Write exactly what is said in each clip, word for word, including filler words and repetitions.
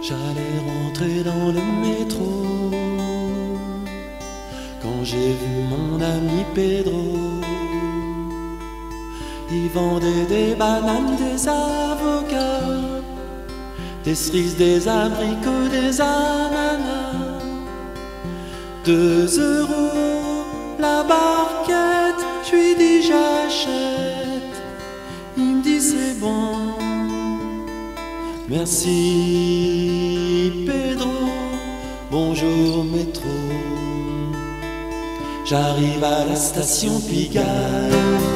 J'allais rentrer dans le métro quand j'ai vu mon ami Pedro. Il vendait des bananes, des avocats, des cerises, des abricots, des ananas. Deux euros la barquette, je lui dis j'achète. Il me dit c'est bon. Merci Pedro, bonjour métro. J'arrive à la station Pigalle.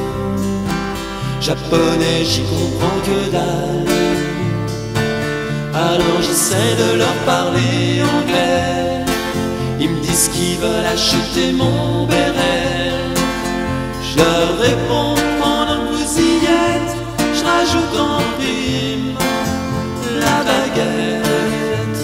Japonais, j'y comprends que dalle. Alors j'essaie de leur parler anglais. Ils me disent qu'ils veulent acheter mon béret. Je leur réponds pendant que vous y êtes, je rajoute en prime la baguette.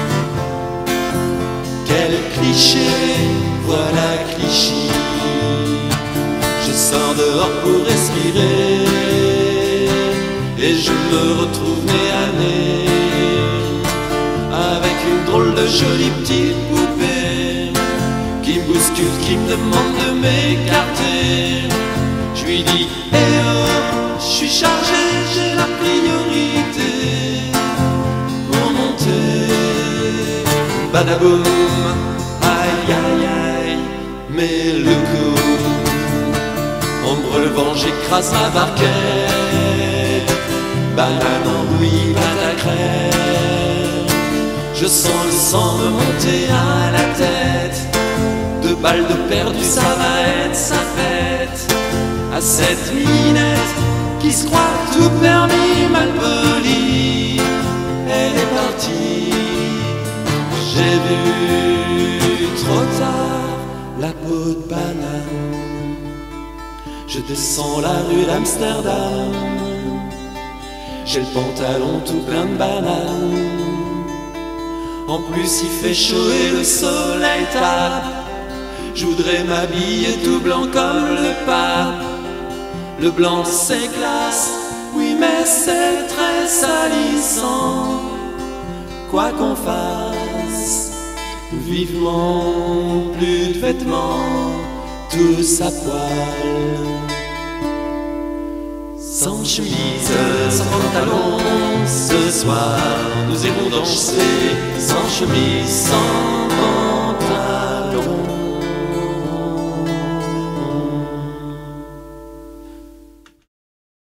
Quel cliché, voilà Clichy. Je sors dehors pour respirer et je me retrouve nez à nez avec une drôle de jolie petite poupée qui me bouscule, qui me demande de m'écarter. Je lui dis eh oh, je suis chargé, j'ai la priorité pour monter. Badaboum, aïe aïe aïe, mais le coup, en me relevant j'écrase ma barquette. Banane en bouillie, pâte à crème. Je sens le sang me monter à la tête. Deux balles de perdu, ça va être sa fête. À cette minette qui se croit tout permis, mal polie, elle est partie. J'ai vu trop tard la peau de banane. Je descends la rue d'Amsterdam. J'ai le pantalon tout plein de bananes. En plus il fait chaud et le soleil tape. Je voudrais m'habiller tout blanc comme le pape. Le blanc c'est classe, oui mais c'est très salissant. Quoi qu'on fasse, vivement plus de vêtements, tous à poil. Sans chemise, sans pantalon, ce soir nous irons danser. Sans chemise, sans pantalon.